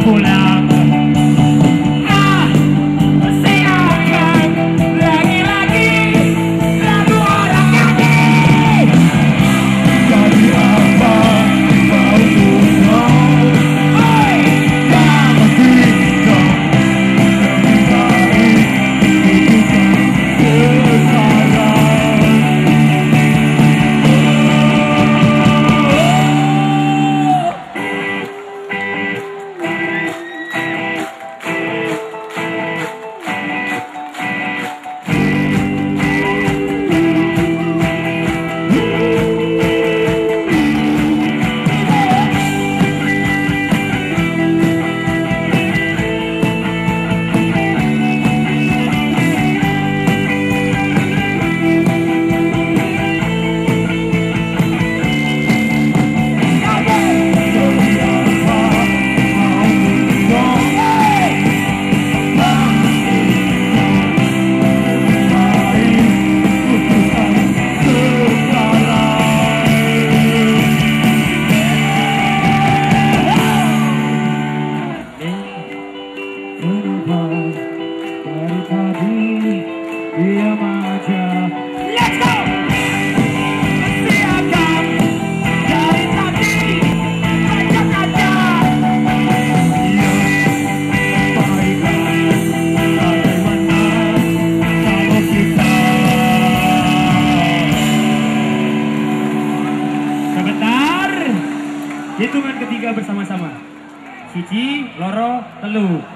pulang. Siapkan lagi-lagi lagu orang nyanyi. Jadi apa kau punya? Jangan kita lebih baik putuskan sekarang. Diam aja. Let's go. Siapkan dari tadi baca kaca. Yang baikkan bagaimana kalau kita. Sebentar. Hitungan ketiga bersama-sama. Siji, loro, telu.